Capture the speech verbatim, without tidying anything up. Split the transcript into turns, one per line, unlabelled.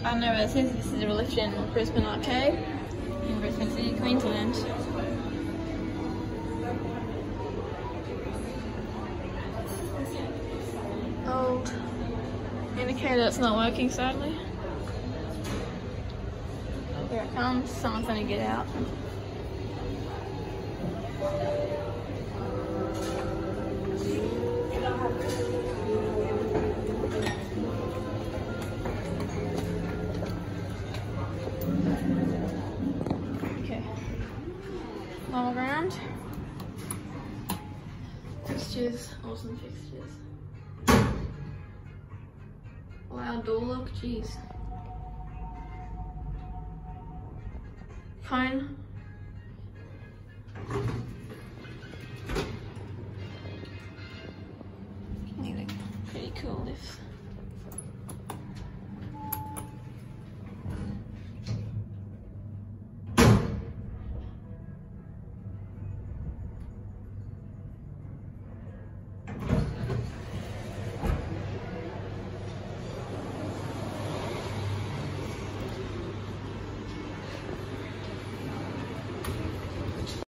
I don't know where this is. This is a lift in Brisbane Arcade in Brisbane City, Queensland. Old indicator that's not working, sadly. Here it comes. Someone's gonna get out. Okay. Normal ground. Fixtures, awesome fixtures. Wow, door lock, jeez. Phone. Pretty cool, this.